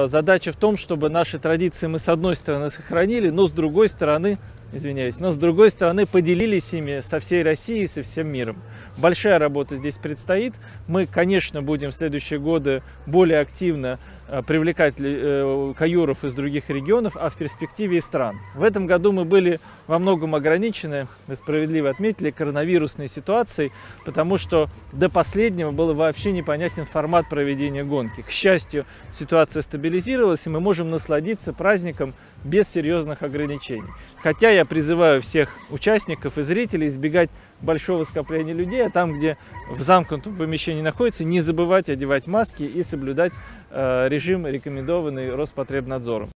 Задача в том, чтобы наши традиции мы с одной стороны сохранили, но с другой стороны, поделились ими со всей Россией, со всем миром. Большая работа здесь предстоит. Мы, конечно, будем в следующие годы более активно привлекать каюров из других регионов, а в перспективе и стран. В этом году мы были во многом ограничены, вы справедливо отметили, коронавирусной ситуацией, потому что до последнего был вообще непонятен формат проведения гонки. К счастью, ситуация стабилизировалась, и мы можем насладиться праздником без серьезных ограничений. Хотя я призываю всех участников и зрителей избегать большого скопления людей, а там, где в замкнутом помещении находится, не забывать одевать маски и соблюдать режим, рекомендованный Роспотребнадзором.